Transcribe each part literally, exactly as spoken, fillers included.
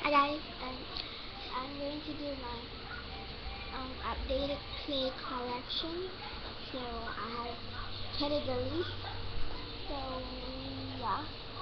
Hi guys, and I'm going to do my um, updated play collection. So I have categories. So yeah.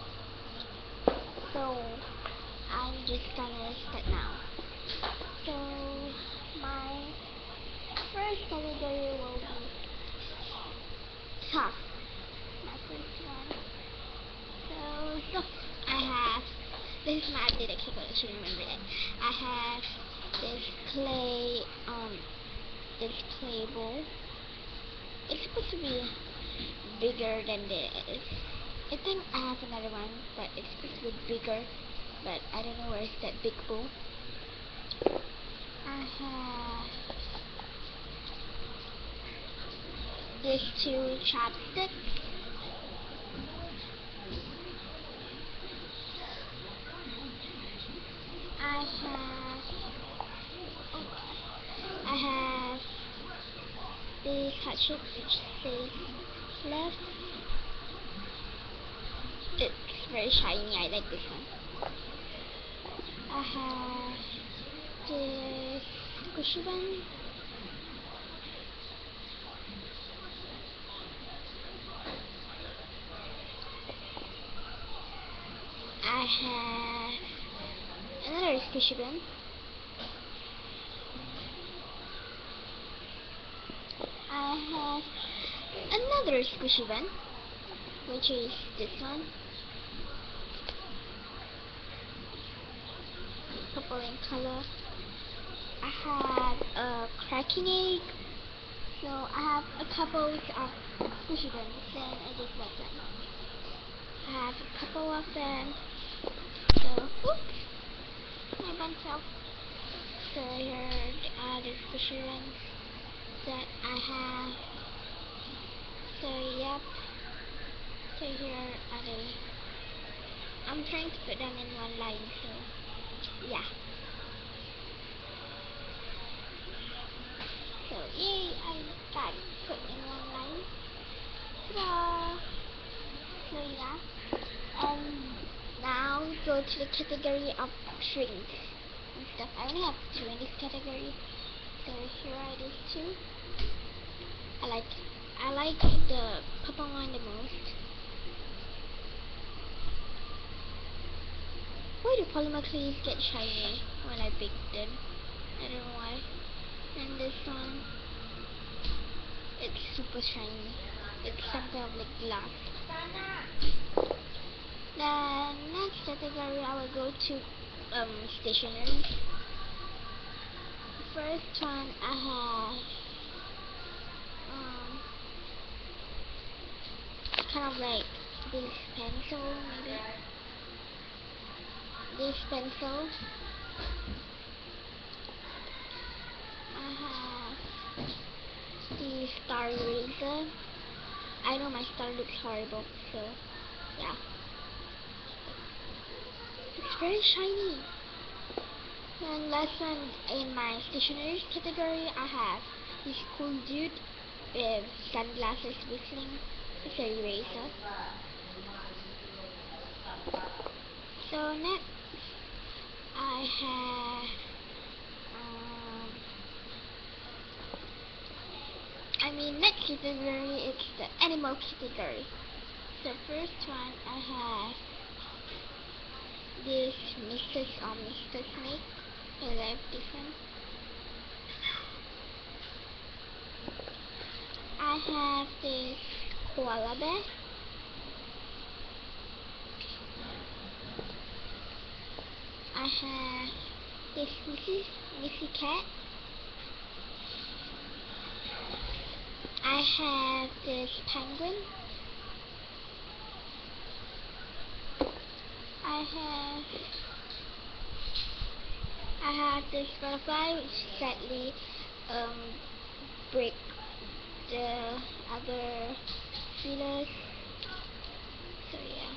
So I'm just gonna start now. So my first category will be tough. My first one. So so I have this is my updated calculation, remember that. I have this clay um this clay bowl. It's supposed to be bigger than this. I think I have another one, but it's supposed to be bigger, but I don't know where is that big bowl. I have these two chopsticks. I have oh God. I have these hot chips which says left. It's very shiny. I like this one. I have this squishy one. I have another squishy one. I have another squishy one, which is this one, purple in color. I have a cracking egg. So I have a couple of squishy ones, and I just like them. I have a couple of them. So, oops, my bun fell. So here are the squishy ones that I have. So yep. So here are the. I'm trying to put them in one line. So yeah. So yay! I got it put in one line. Ta-da! So yeah. And now go to the category of drinks and stuff. I only have two in this category. So here are these two. I like I like the purple one the most. Why do polymer clays get shiny when I bake them? I don't know why. And this one, it's super shiny. It's some kind of like glass. The next category I will go to um stationery. First one I have um kind of like this pencil, maybe this pencil. I have the star eraser. I know my star looks horrible, so yeah. It's very shiny. And last one in my stationery category, I have this cool dude with sunglasses whistling. It's a eraser. So next, I have um, I mean next category it's the animal category. So first one I have this Missus or Mister Snake. I love this one. I have this koala bear. I have this Missy Missy cat. I have this penguin. I have I have this butterfly which sadly um break the other feelers. So yeah.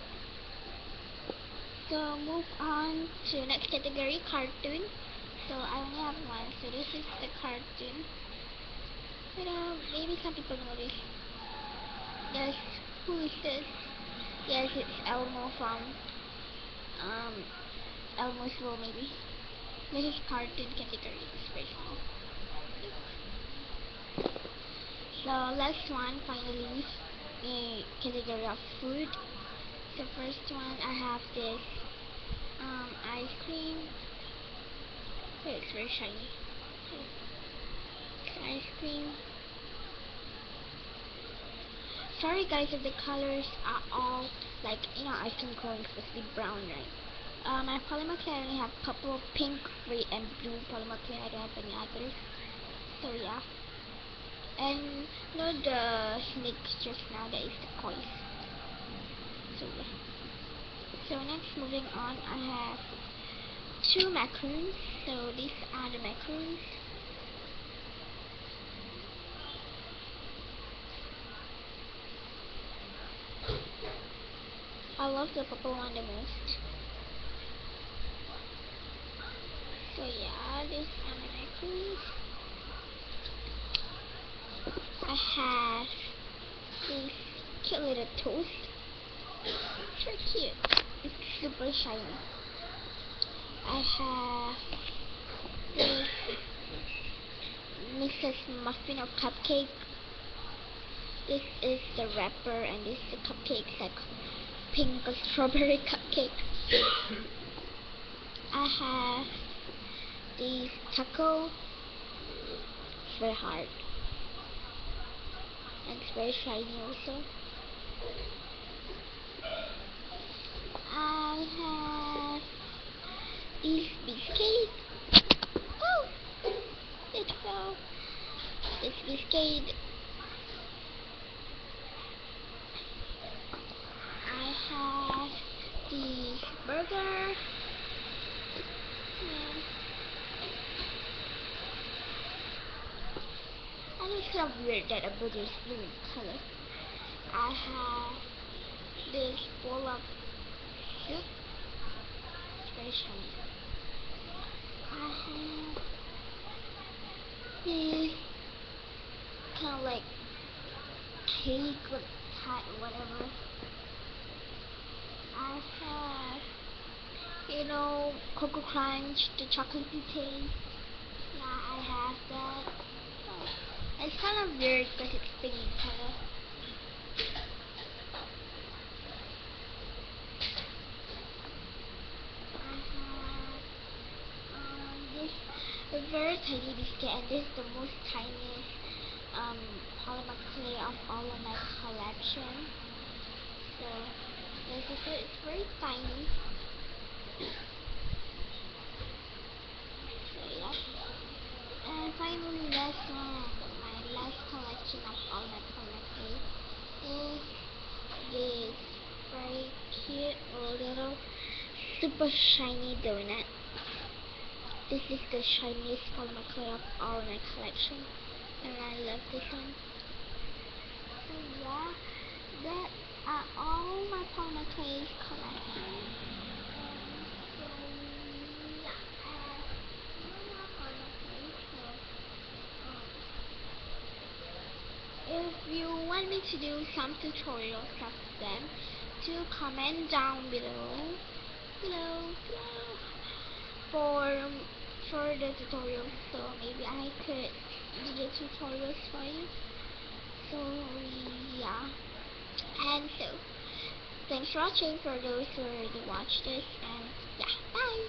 So move on to next category, cartoon. So I only have one. So this is the cartoon. But uh, maybe some people know this. Yes, who is this? Yes, it's Elmo from um almost full maybe. This is cartoon category, it's very small. So last one, finally, the category of food. So first one, I have this um, ice cream. Oh, it's very shiny. It's ice cream. Sorry guys if the colors are all like, you know, ice cream cone supposed to be brown, right? Uh, my polymer clay I only have purple, pink, red, and blue polymer clay. I don't have any others. So yeah. And you know the snakes just now, that is the coins. So yeah. So next, moving on, I have two macaroons. So these are the macaroons. I love the purple one the most. So yeah, these are the macaroons. I have this cute little toast. It's so cute. It's super shiny. I have this Missus Muffin or cupcake. This is the wrapper and this is the cupcake. It's like pink or strawberry cupcake. I have this taco. It's very hard. And it's very shiny also. I have this biscuit. Oh! It fell. This biscuit. I have this burger. Yeah. And it's kind of weird that a burger is blue in color. I have this bowl of soup. It's very shiny. I have this kind of like cake with pie, whatever. I have, you know, Cocoa Crunch, the chocolatey taste. Yeah, I have that. Oh, it's kind of weird because it's pink in color. I have um, this a very tiny biscuit, and this is the most tiniest um, polymer clay of all of my collection. So this is it. It's very tiny. So yeah. And finally, last one, my last collection of all my polymer clay is this very cute little super shiny donut. This is the shiniest polymer clay of all my collection, and I love this one. So yeah, that are all my polymer clays collection. Um, so yeah, I have no more polymer clays. So um, if you want me to do some tutorials of them, do comment down below, below, below for for the tutorials. So maybe I could do the tutorials for you. So yeah, and so thanks for watching for those who already watched this, and yeah, bye.